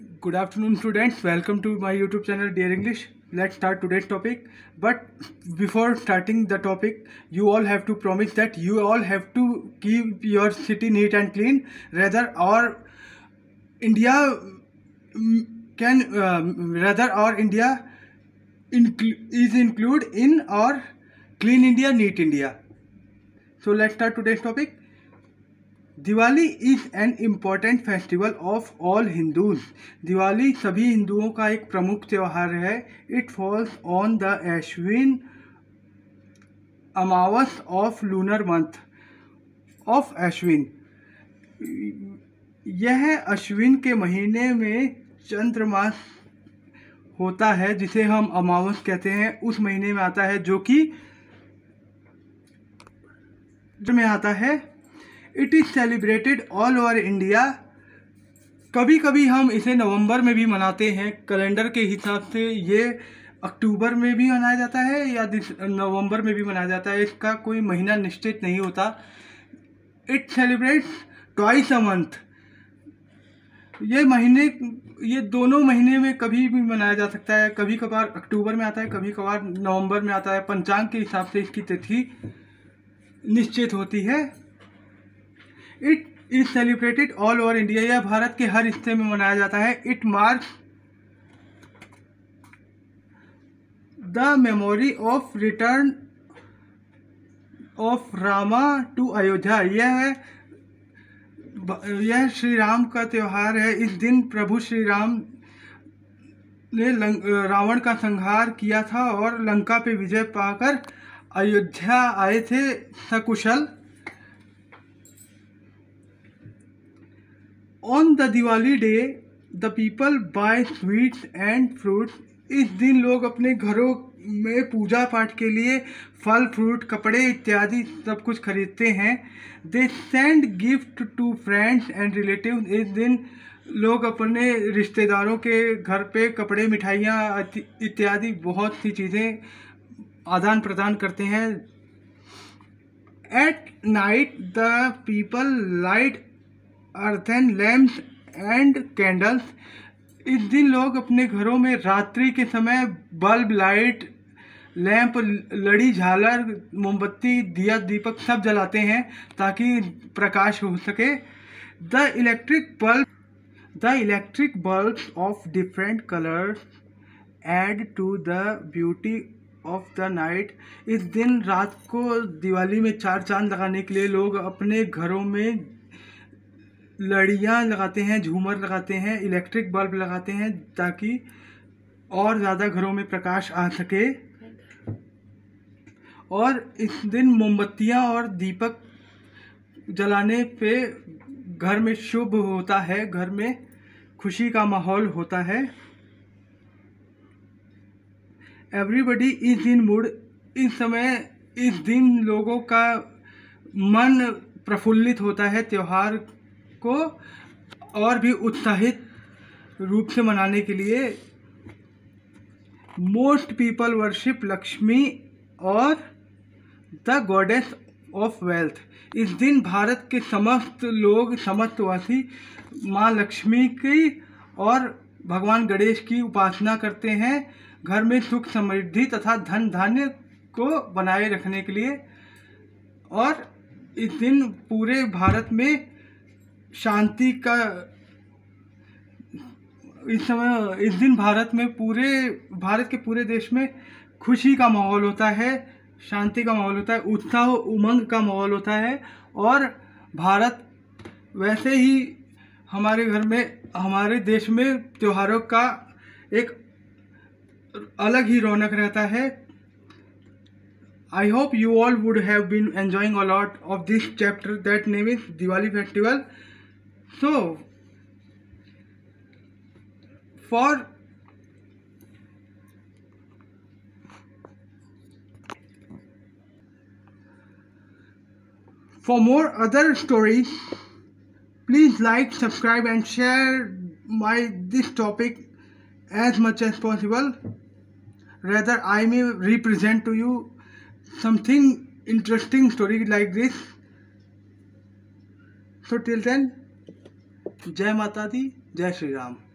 Good afternoon, students. Welcome to my YouTube channel, Dear English. Let's start today's topic. But before starting the topic, you all have to promise that you all have to keep your city neat and clean. Rather, our India is included in our Clean India, Neat India. So let's start today's topic. Diwali is an important festival of all Hindus. Diwali सभी हिंदुओं का एक प्रमुख त्यौहार है। It falls on the Ashwin Amavas of lunar month of Ashwin. यह अश्विन के महीने में चंद्रमास होता है जिसे हम अमावस कहते हैं, उस महीने में आता है जो कि में आता है। It is celebrated all over India. कभी कभी हम इसे नवंबर में भी मनाते हैं। कैलेंडर के हिसाब से ये अक्टूबर में भी मनाया जाता है या नवंबर में भी मनाया जाता है, इसका कोई महीना निश्चित नहीं होता। It celebrates twice a month. ये दोनों महीने में कभी भी मनाया जा सकता है। कभी कभार अक्टूबर में आता है, कभी कभार नवंबर में आता है। पंचांग के हिसाब से इसकी तिथि निश्चित होती है। It is celebrated all over India. यह भारत के हर हिस्से में मनाया जाता है। It marks the memory of return of Rama to Ayodhya. यह श्री राम का त्यौहार है। इस दिन प्रभु श्री राम ने रावण का संहार किया था और लंका पे विजय पाकर अयोध्या आए थे सकुशल। On the Diwali day the people buy sweets and fruits. इस दिन लोग अपने घरों में पूजा पाठ के लिए फल, फ्रूट, कपड़े इत्यादि सब कुछ खरीदते हैं। They send gift to friends and relatives. इस दिन लोग अपने रिश्तेदारों के घर पे कपड़े, मिठाइयाँ इत्यादि बहुत सी चीज़ें आदान प्रदान करते हैं। At night the people light earthen lamps and candles. इस दिन लोग अपने घरों में रात्रि के समय बल्ब, लाइट, लैंप, लड़ी, झालर, मोमबत्ती, दिया, दीपक सब जलाते हैं ताकि प्रकाश हो सके। The electric bulbs of different colours add to the beauty of the night. इस दिन रात को दिवाली में चार चांद लगाने के लिए लोग अपने घरों में लड़ियाँ लगाते हैं, झूमर लगाते हैं, इलेक्ट्रिक बल्ब लगाते हैं ताकि और ज़्यादा घरों में प्रकाश आ सके। और इस दिन मोमबत्तियाँ और दीपक जलाने पे घर में शुभ होता है, घर में खुशी का माहौल होता है। Everybody is in mood. इस दिन लोगों का मन प्रफुल्लित होता है त्यौहार को और भी उत्साहित रूप से मनाने के लिए। मोस्ट पीपल वर्शिप लक्ष्मी और द गॉडेस ऑफ वेल्थ। इस दिन भारत के समस्त वासी माँ लक्ष्मी की और भगवान गणेश की उपासना करते हैं घर में सुख, समृद्धि तथा धन धान्य को बनाए रखने के लिए। और इस दिन पूरे भारत में शांति का इस दिन भारत के पूरे देश में खुशी का माहौल होता है, शांति का माहौल होता है, उत्साह उमंग का माहौल होता है। और भारत वैसे ही हमारे देश में त्योहारों का एक अलग ही रौनक रहता है। I hope you all would have been enjoying a lot of this chapter that name is Diwali festival. So, for more other stories, please like, subscribe and share this topic as much as possible. Rather, I may represent to you something interesting story like this. So till then, जय माता दी, जय श्री राम।